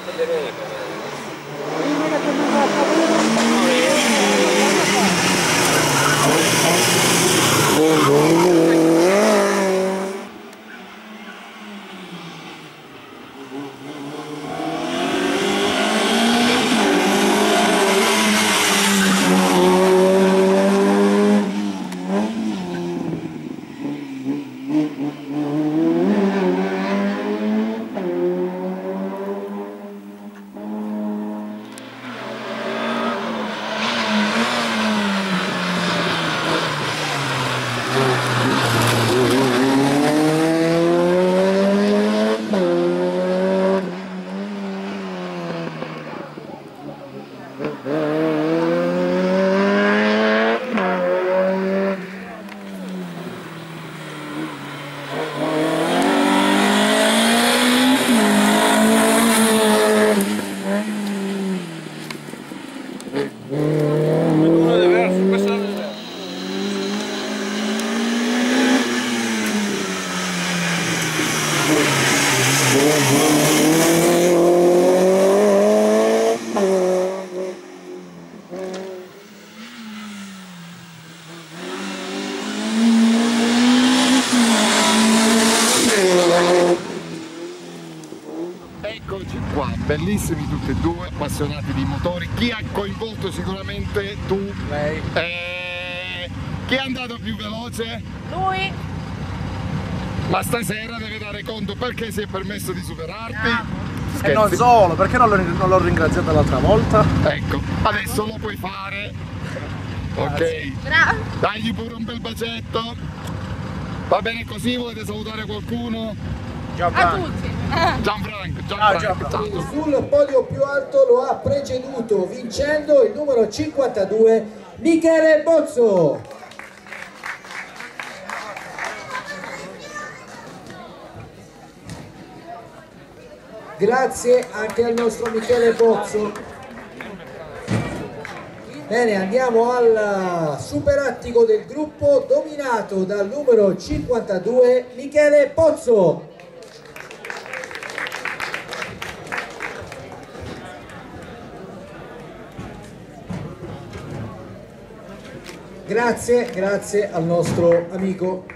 Eccoci qua, bellissimi tutti e due, appassionati di motori. Chi ha coinvolto sicuramente tu? Lei. Chi è andato più veloce? Lui. Ma stasera deve dare conto perché si è permesso di superarti. E non solo, perché non l'ho ringraziato l'altra volta? Ecco, adesso lo puoi fare. Ok. Bravo. Dagli pure un bel bacetto. Va bene così, volete salutare qualcuno? A tutti. Gianfranco. Gianfranco. Sul podio più alto lo ha preceduto vincendo il numero 52 Michele Bozzo. Grazie anche al nostro Michele Bozzo. Bene, andiamo al superattico del gruppo dominato dal numero 52 Michele Bozzo. Grazie al nostro amico